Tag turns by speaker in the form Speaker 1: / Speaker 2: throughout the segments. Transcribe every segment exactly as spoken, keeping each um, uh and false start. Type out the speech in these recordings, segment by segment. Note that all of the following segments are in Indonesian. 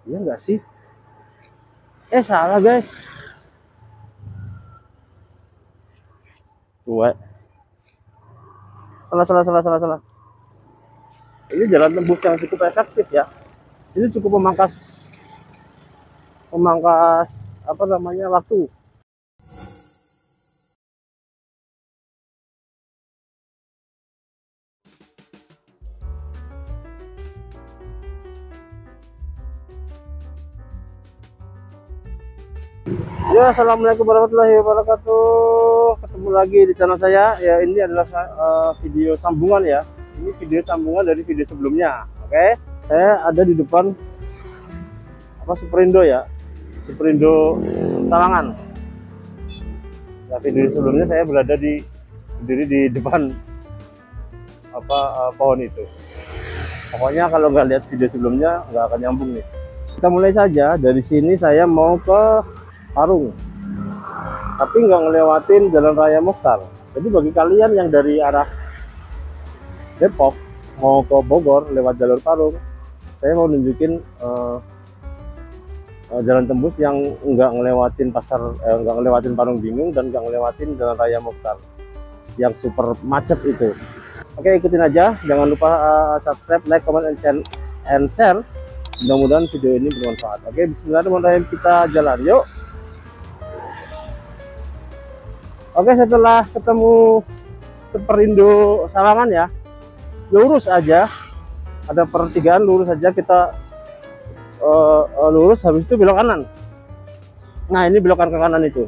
Speaker 1: Iya nggak sih? Eh salah guys. Dua. Salah salah salah salah salah. Ini jalan tembus yang cukup efektif ya. Ini cukup memangkas memangkas apa namanya waktu. Ya, assalamualaikum warahmatullahi wabarakatuh. Ketemu lagi di channel saya. Ya, ini adalah uh, video sambungan ya. Ini video sambungan dari video sebelumnya. Oke, saya ada di depan apa Superindo ya, Superindo Sawangan. Ya, video sebelumnya saya berada di berdiri di depan apa uh, pohon itu. Pokoknya kalau nggak lihat video sebelumnya nggak akan nyambung nih. Kita mulai saja dari sini. Saya mau ke Parung, tapi nggak ngelewatin Jalan Raya Mokhtar. Jadi bagi kalian yang dari arah Depok mau ke Bogor lewat jalur Parung, saya mau nunjukin uh, uh, jalan tembus yang nggak ngelewatin pasar, eh, nggak ngelewatin Parung Bingung dan nggak ngelewatin Jalan Raya Mokhtar yang super macet itu. Oke, ikutin aja. Jangan lupa uh, subscribe, like, comment, and, and share. Mudah-mudahan video ini bermanfaat. Oke, bismillahirrahmanirrahim, kita jalan yuk. Oke, setelah ketemu Superindo Sawangan ya, lurus aja, ada pertigaan, lurus aja kita uh, uh, lurus, habis itu belok kanan. Nah, ini belokan ke kanan itu.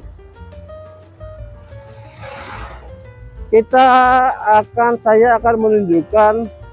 Speaker 1: Kita akan, saya akan menunjukkan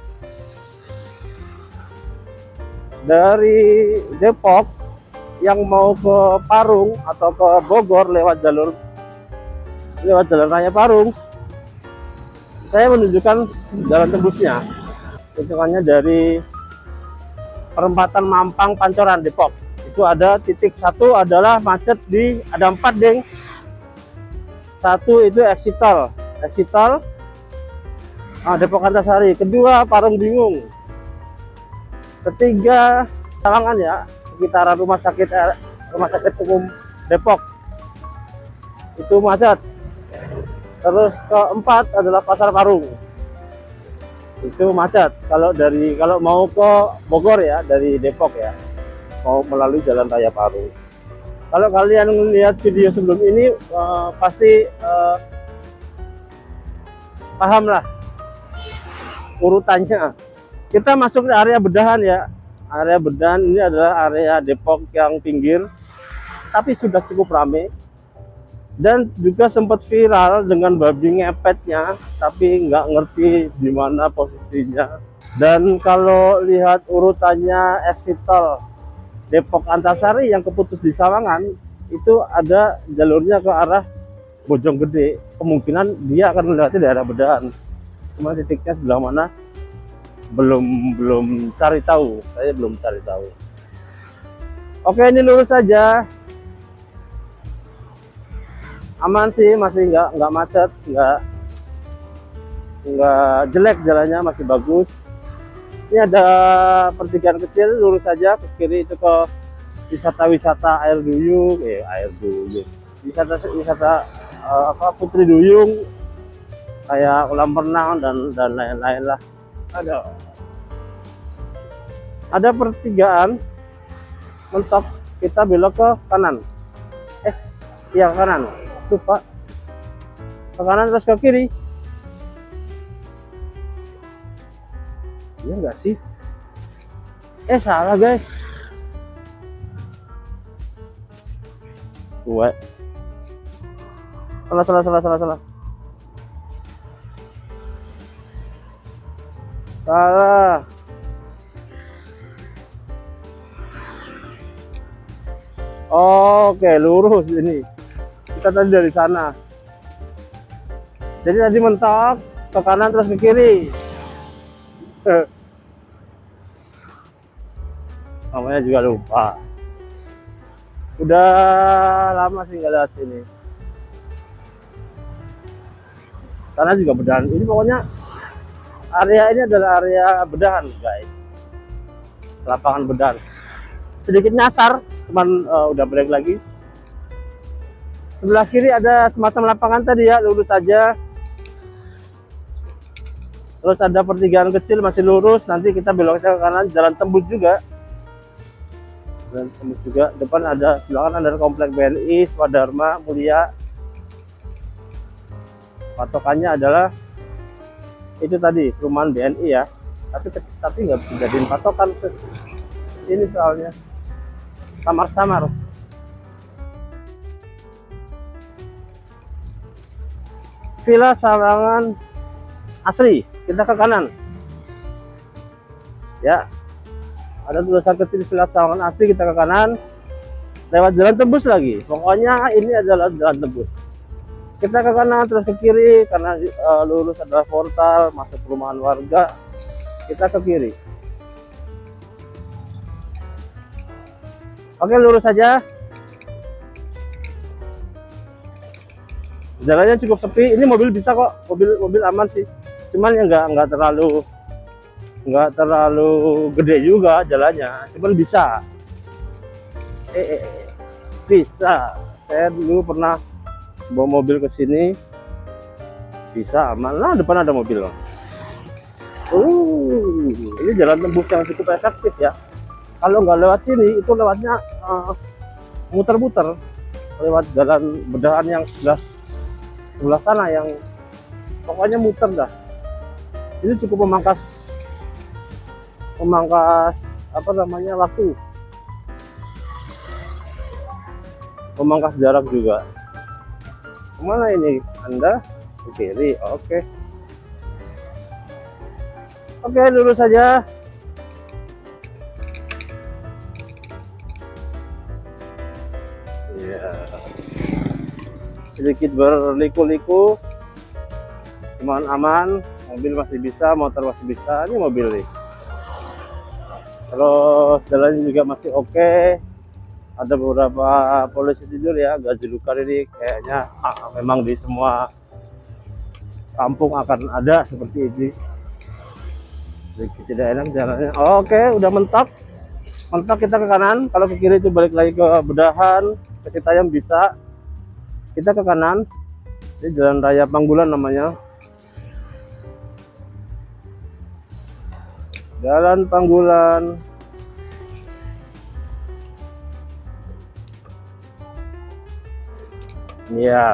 Speaker 1: dari Depok yang mau ke Parung atau ke Bogor lewat jalur lewat Jalan Raya Parung. Saya menunjukkan jalan tembusnya. Tunjukannya dari perempatan Mampang Pancoran Depok. Itu ada titik satu adalah macet di, ada empat deng. Satu itu exit tol, exit tol nah, Depok Antasari. Kedua Parung Bingung. Ketiga Sawangan ya, sekitaran rumah sakit rumah sakit umum Depok. Itu macet. Terus keempat adalah Pasar Parung, itu macet. Kalau dari kalau mau ke Bogor ya, dari Depok ya, mau melalui Jalan Raya Parung. Kalau kalian melihat video sebelum ini uh, pasti uh, paham lah urutannya. Kita masuk ke area Bedahan ya. Area Bedahan ini adalah area Depok yang pinggir, tapi sudah cukup ramai. Dan juga sempat viral dengan babi ngepetnya, tapi nggak ngerti di mana posisinya. Dan kalau lihat urutannya exit tol Depok Antasari yang keputus di Sawangan, itu ada jalurnya ke arah Bojonggede. Kemungkinan dia akan melewati daerah Bedahan. Cuma titiknya sebelah mana belum belum cari tahu. Saya belum cari tahu. Oke, ini lurus saja. Aman sih, masih nggak nggak macet, nggak nggak jelek, jalannya masih bagus. Ini ada pertigaan kecil, lurus saja ke kiri itu ke wisata-wisata air duyung, eh air duyung, wisata wisata uh, apa Putri Duyung, kayak kolam renang dan dan lain-lain lah. Ada ada pertigaan, mentok, kita belok ke kanan. Eh, iya kanan. Tuh Pak, ke kanan terus ke kiri. Iya nggak sih? Eh salah guys. Dua. Salah salah salah salah salah. Salah. Oke, lurus ini. Kita tadi dari sana, jadi tadi mentok ke kanan terus ke kiri. Namanya juga lupa, udah lama sih nggak lihat sini. Karena juga Bedahan ini, pokoknya area ini adalah area Bedahan guys, lapangan Bedahan. sedikit nyasar, cuman uh, udah balik lagi. Sebelah kiri ada semacam lapangan tadi ya, lurus saja. Terus ada pertigaan kecil masih lurus, nanti kita beloknya ke kanan, jalan tembus juga. Jalan tembus juga, depan ada, sebelah kanan ada komplek B N I, Swadharma Mulia. Patokannya adalah itu tadi, perumahan B N I ya. Tapi tapi nggak bisa jadiin patokan ini soalnya samar-samar. Villa Sawangan Asri, kita ke kanan ya, ada tulisan kecil Villa Sawangan Asri, kita ke kanan lewat jalan tembus lagi. Pokoknya ini adalah jalan tembus, kita ke kanan terus ke kiri karena uh, lurus adalah portal masuk perumahan warga, kita ke kiri. Oke, lurus saja. Jalannya cukup sepi, ini mobil bisa kok, mobil mobil aman sih, cuman ya nggak nggak terlalu nggak terlalu gede juga jalannya, cuman bisa eh, eh bisa. Saya dulu pernah bawa mobil ke sini, bisa aman. Nah, depan ada mobil loh. Uh, ini jalan tembus yang cukup efektif ya. Kalau nggak lewat sini, itu lewatnya muter-muter uh, lewat jalan bedahan yang sudah sebelah sana, yang pokoknya muter dah. Ini cukup memangkas memangkas apa namanya waktu, memangkas jarak juga. Kemana ini Anda? Ke kiri. Oke, oke, lurus saja. Ya, sedikit berliku-liku, cuman aman, mobil masih bisa, motor masih bisa. Ini mobil nih, terus jalannya juga masih oke. Ada beberapa polisi tidur ya, gaji luka ini kayaknya ah, memang di semua kampung akan ada seperti ini. Sedikit tidak enak jalannya. Oke, udah mentok, mentok kita ke kanan. Kalau ke kiri itu balik lagi ke bedahan, ke Citayam bisa. Kita ke kanan, ini Jalan Raya Panggulan namanya. Jalan Panggulan. Ya.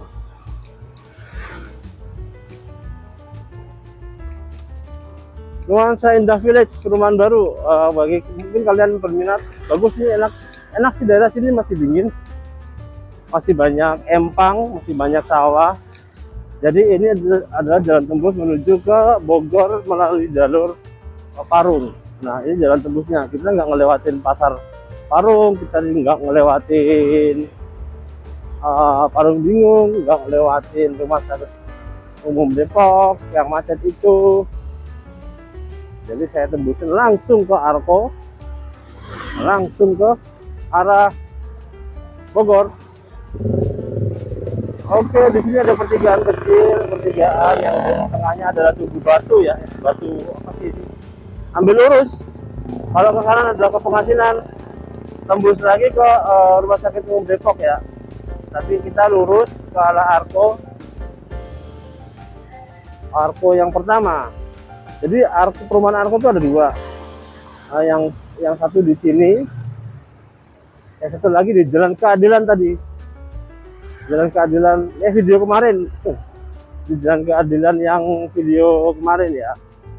Speaker 1: Nuansa Indah Village, perumahan baru. Uh, bagi mungkin kalian berminat, bagus sih, enak, enak di daerah sini, masih dingin. Masih banyak empang, masih banyak sawah. Jadi ini adalah jalan tembus menuju ke Bogor melalui jalur Parung. Nah, ini jalan tembusnya. Kita nggak ngelewatin pasar Parung, kita nggak ngelewatin uh, Parung Bingung, nggak ngelewatin rumah sakit umum Depok yang macet itu. Jadi saya tembusin langsung ke Arko, langsung ke arah Bogor. Oke, di sini ada pertigaan kecil, pertigaan yang di tengahnya adalah tugu batu ya, batu apa sih ini? Ambil lurus. Kalau ke kanan adalah ke Pengasinan, tembus lagi ke uh, rumah sakit umum Depok ya. Tapi kita lurus ke arah Arko, Arko yang pertama. Jadi Arko, perumahan Arko itu ada dua. Nah, yang yang satu di sini, yang satu lagi di Jalan Keadilan tadi. Jalan Keadilan, ya video kemarin, di Jalan Keadilan yang video kemarin ya.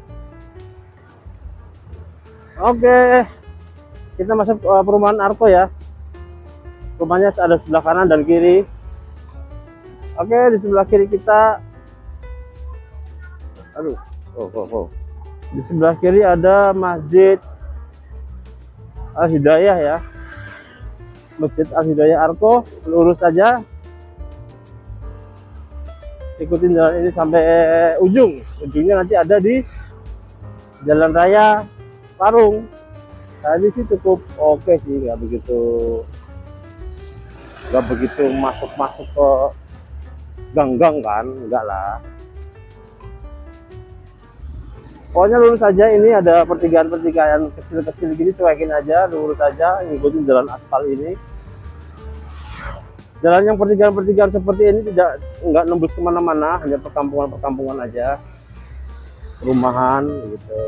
Speaker 1: Oke, kita masuk uh, perumahan Arko ya. Rumahnya ada sebelah kanan dan kiri. Oke, di sebelah kiri kita, aduh, oh, oh, oh. Di sebelah kiri ada Masjid Al Hidayah ya. Masjid Al Hidayah Arko, lurus saja. Ikutin jalan ini sampai ujung. Ujungnya nanti ada di Jalan Raya Parung. Tadi sih cukup oke sih, nggak begitu nggak begitu masuk-masuk ke gang-gang kan, enggak lah. Pokoknya lurus saja, ini ada pertigaan-pertigaan kecil-kecil gini, cuekin aja, lurus saja, ngikutin jalan aspal ini. Jalan yang pertigaan-pertigaan seperti ini tidak nggak nembus kemana-mana, hanya perkampungan-perkampungan aja, rumahan gitu.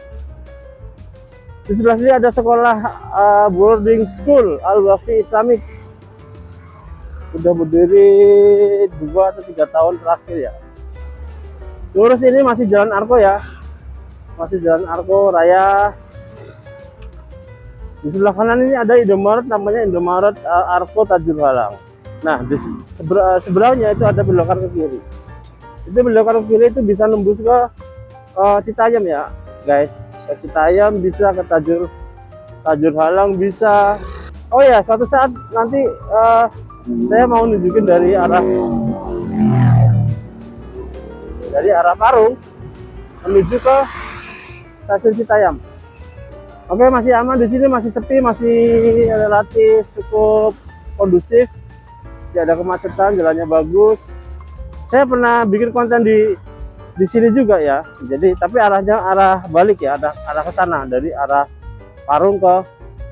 Speaker 1: Di sebelah sini ada sekolah uh, boarding school Al-Wafi Islamic. Udah berdiri dua atau tiga tahun terakhir ya. Lurus ini masih jalan Arko ya, masih jalan Arko Raya. Di sebelah kanan ini ada Indomaret, namanya Indomaret uh, Arko Tajur Halang. Nah, di sebelahnya itu ada belokan ke kiri. Itu belokan ke kiri itu bisa nembus ke uh, Citayam ya, guys. Ke Citayam bisa, ke Tajur Tajur Halang bisa. Oh ya, suatu saat nanti uh, saya mau nunjukin dari arah dari arah Parung menuju ke stasiun Citayam. Oke, masih aman di sini, masih sepi, masih relatif cukup kondusif. Tidak ada kemacetan, jalannya bagus. Saya pernah bikin konten di di sini juga ya. Jadi, tapi arahnya arah balik ya, ada arah ke sana dari arah Parung ke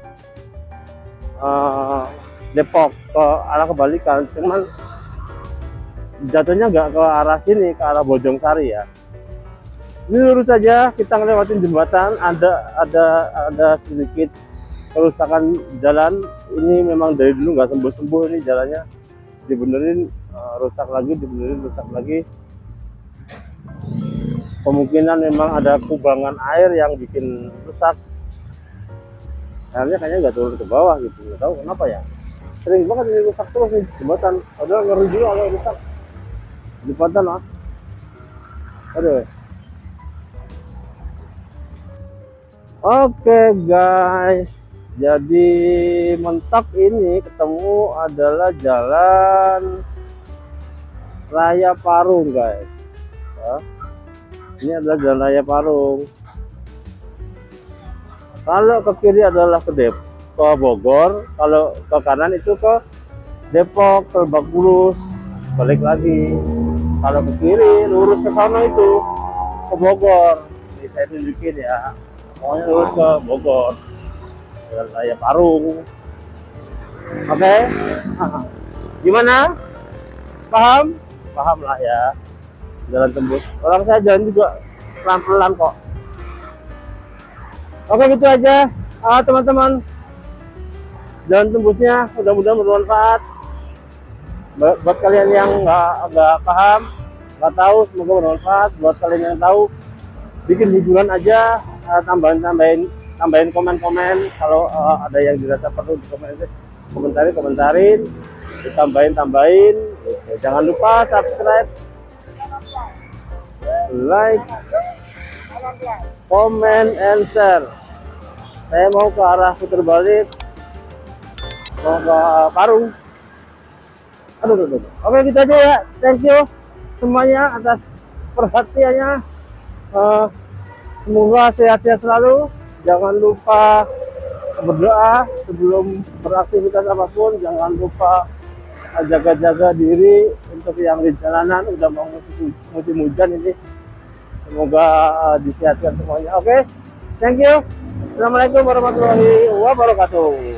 Speaker 1: uh, Depok, ke arah kebalikan. Cuman jatuhnya nggak ke arah sini, ke arah Bojongsari ya. Ini lurus saja, kita ngelewatin jembatan, ada ada ada sedikit kerusakan jalan. Ini memang dari dulu nggak sembuh-sembuh, ini jalannya dibenerin, uh, rusak lagi, dibenerin, rusak lagi. Kemungkinan memang ada kubangan air yang bikin rusak. Airnya kayaknya nggak turun ke bawah gitu, nggak tahu kenapa ya. Sering banget ini rusak terus nih jembatan. Padahal ngeri juga kalau rusak jembatan lah. Aduh. Oke guys, jadi mentok ini ketemu adalah jalan Raya Parung guys. Ya. Ini adalah jalan Raya Parung. Kalau ke kiri adalah ke Depok, ke Bogor. Kalau ke kanan itu ke Depok, ke Lebak Bulus, balik lagi. Kalau ke kiri lurus ke sana itu ke Bogor. Ini saya tunjukin ya. Pokoknya lurus ke Bogor, jalan Raya Parung. Oke, okay? Gimana? Paham? Paham lah ya. Jalan tembus. Orang saya jalan juga pelan-pelan kok. Oke, gitu aja ah, teman-teman. Jalan tembusnya mudah-mudahan bermanfaat buat kalian yang nggak nggak paham, nggak tahu, semoga bermanfaat. Buat kalian yang tahu, bikin hiburan aja, uh, tambahin tambahin tambahin komen-komen. Kalau uh, ada yang dirasa perlu dikomentar, komentarin komentarin, ditambahin tambahin. Oke, jangan lupa subscribe, like, comment, and share. Saya mau ke arah putar balik, mau ke Parung. Aduh, aduh, aduh. Oke, gitu aja ya. Thank you semuanya atas perhatiannya. Uh, semoga sehat-sehat selalu. Jangan lupa berdoa sebelum beraktivitas apapun. Jangan lupa jaga-jaga diri untuk yang di jalanan. Udah mau musim, musim hujan ini. Semoga uh, disehatkan semuanya. Oke, thank you. Assalamualaikum warahmatullahi wabarakatuh.